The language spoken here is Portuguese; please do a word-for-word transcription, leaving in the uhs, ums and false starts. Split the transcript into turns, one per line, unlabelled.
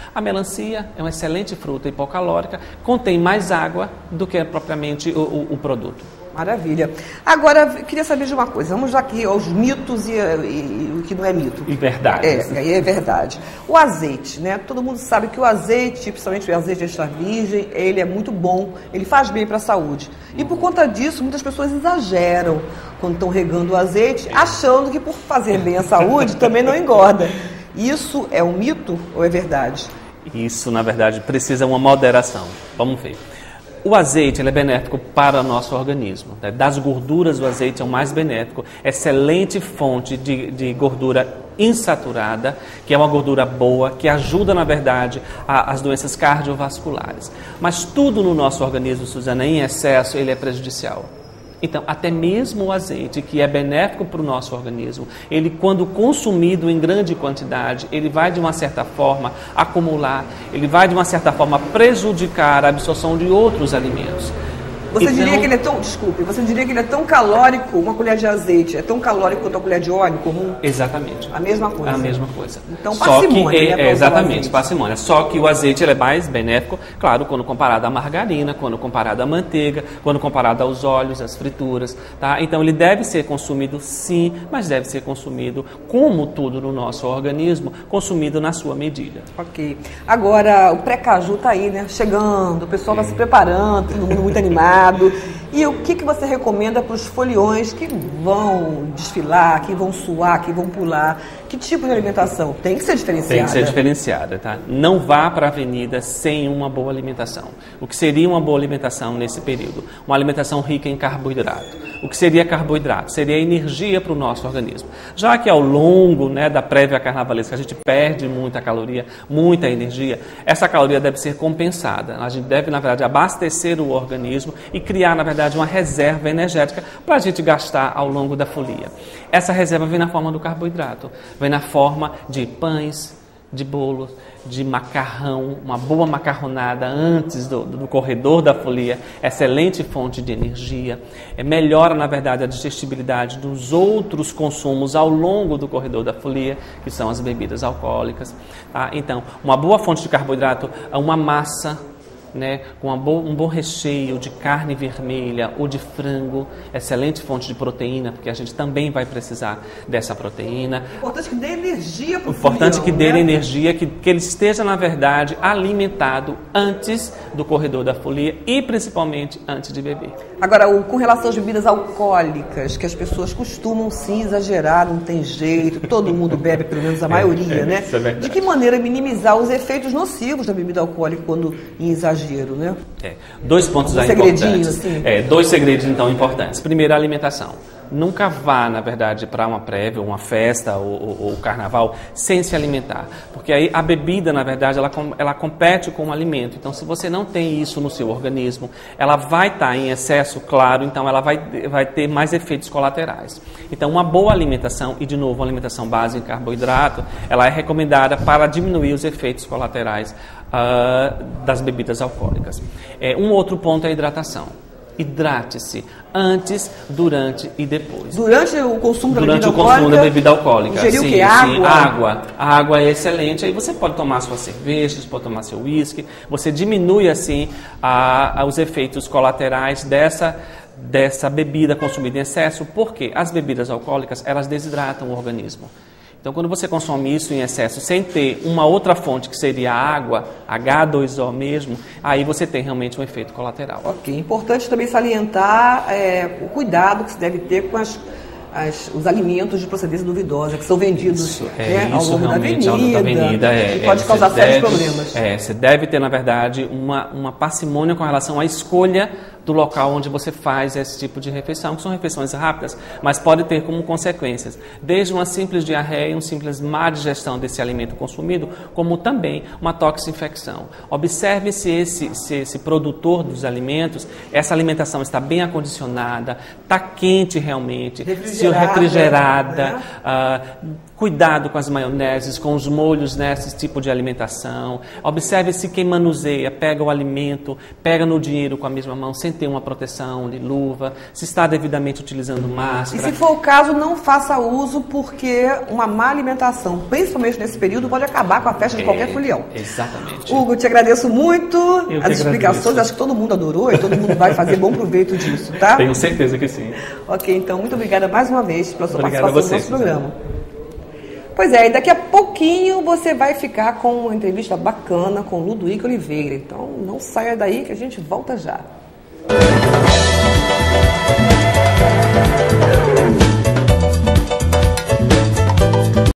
A melancia é uma excelente fruta hipocalórica, contém mais água do que propriamente o, o, o produto.
Maravilha. Agora, eu queria saber de uma coisa. Vamos aqui aos mitos e, e, e o que não é mito.
E verdade.
É, é verdade. O azeite, né? Todo mundo sabe que o azeite, principalmente o azeite extra virgem, ele é muito bom, ele faz bem para a saúde. E por conta disso, muitas pessoas exageram quando estão regando o azeite, achando que por fazer bem à saúde também não engorda. Isso é um mito ou é verdade?
Isso, na verdade, precisa uma moderação. Vamos ver. O azeite ele é benéfico para o nosso organismo. Né? Das gorduras, o azeite é o mais benéfico. Excelente fonte de, de gordura insaturada, que é uma gordura boa, que ajuda, na verdade, a, as doenças cardiovasculares. Mas tudo no nosso organismo, Suzana, em excesso, ele é prejudicial. Então, até mesmo o azeite, que é benéfico para o nosso organismo, ele, quando consumido em grande quantidade, ele vai, de uma certa forma, acumular, ele vai, de uma certa forma, prejudicar a absorção de outros alimentos.
Você
então,
diria que ele é tão, desculpe, você diria que ele é tão calórico, uma colher de azeite, é tão calórico quanto a colher de óleo comum?
Exatamente.
A mesma coisa.
A mesma coisa.
Então, parcimônia,
Só que,
né,
é, exatamente, parcimônia. Só que o azeite ele é mais benéfico, claro, quando comparado à margarina, quando comparado à manteiga, quando comparado aos óleos, às frituras, tá? Então, ele deve ser consumido sim, mas deve ser consumido, como tudo no nosso organismo, consumido na sua medida.
Ok. Agora, o pré-caju está aí, né? Chegando, o pessoal está
é.
se preparando, todo mundo muito animado. E o que, que você recomenda para os foliões que vão desfilar, que vão suar, que vão pular? Que tipo de alimentação? Tem que ser diferenciada.
Tem que ser diferenciada, tá? Não vá para a avenida sem uma boa alimentação. O que seria uma boa alimentação nesse período? Uma alimentação rica em carboidrato. O que seria carboidrato? Seria energia para o nosso organismo. Já que ao longo, né, da prévia carnavalesca a gente perde muita caloria, muita energia, essa caloria deve ser compensada. A gente deve, na verdade, abastecer o organismo e criar, na verdade, uma reserva energética para a gente gastar ao longo da folia. Essa reserva vem na forma do carboidrato, vem na forma de pães, de bolos, de macarrão, uma boa macarronada antes do, do corredor da folia, excelente fonte de energia, é, melhora, na verdade, a digestibilidade dos outros consumos ao longo do corredor da folia, que são as bebidas alcoólicas. Tá? Então, uma boa fonte de carboidrato é uma massa, né, com uma bo- um bom recheio de carne vermelha ou de frango, excelente fonte de proteína, porque a gente também vai precisar dessa proteína.
Importante que dê energia para o
Importante
folião,
que dê
né?
energia, que, que ele esteja, na verdade, alimentado antes do corredor da folia e principalmente antes de beber.
Agora, o, com relação às bebidas alcoólicas, que as pessoas costumam sim exagerar, não tem jeito, todo mundo bebe, pelo menos a maioria,
é,
né?
Isso é verdade.
De que maneira minimizar os efeitos nocivos da bebida alcoólica quando em exagero? Né?
É, dois pontos
um
aí importantes. Assim. É, dois segredos então importantes. Primeiro, a alimentação. Nunca vá, na verdade, para uma prévia, uma festa ou, ou, ou carnaval sem se alimentar. Porque aí a bebida, na verdade, ela, ela compete com o alimento. Então, se você não tem isso no seu organismo, ela vai estar em excesso, claro, então ela vai, vai ter mais efeitos colaterais. Então, uma boa alimentação, e de novo, uma alimentação base em carboidrato, ela é recomendada para diminuir os efeitos colaterais uh, das bebidas alcoólicas. É, um outro ponto é a hidratação. Hidrate-se antes, durante e depois.
Durante o consumo da
durante
bebida
o consumo
alcoólica,
da bebida alcoólica.
ingerir
sim,
o quê?
sim,
Água?
água. A água é excelente. Aí você pode tomar sua cerveja, você pode tomar seu uísque. Você diminui assim a, a, os efeitos colaterais dessa dessa bebida consumida em excesso. Porque as bebidas alcoólicas, elas desidratam o organismo. Então, quando você consome isso em excesso, sem ter uma outra fonte, que seria a água, agá dois ó mesmo, aí você tem realmente um efeito colateral.
Ok. Importante também salientar é, o cuidado que se deve ter com as, as, os alimentos de procedência duvidosa, que são vendidos
isso, é,
né, ao
isso
longo da avenida,
ao longo da avenida é,
e pode
é,
causar sérios
deve,
problemas.
É, você deve ter, na verdade, uma, uma parcimônia com relação à escolha do local onde você faz esse tipo de refeição, que são refeições rápidas, mas pode ter como consequências, desde uma simples diarreia, uma simples má digestão desse alimento consumido, como também uma toxinfecção. Observe se esse, se esse produtor dos alimentos, essa alimentação está bem acondicionada, está quente realmente, se refrigerada,
né?
uh, Cuidado com as maioneses, com os molhos nesse tipo de alimentação. Observe se quem manuseia, pega o alimento, pega no dinheiro com a mesma mão, sem ter uma proteção de luva, se está devidamente utilizando máscara.
E se for o caso, não faça uso, porque uma má alimentação, principalmente nesse período, pode acabar com a festa de qualquer folião.
Exatamente.
Hugo, te agradeço muito
Eu
as explicações.
agradeço.
Acho que todo mundo adorou e todo mundo vai fazer bom proveito disso, tá?
Tenho certeza que sim.
Ok, então, muito obrigada mais uma vez pela sua
Obrigado
participação
a você,
no nosso programa. Pois é, e daqui a pouquinho você vai ficar com uma entrevista bacana com Ludovico Oliveira. Então, não saia daí que a gente volta já.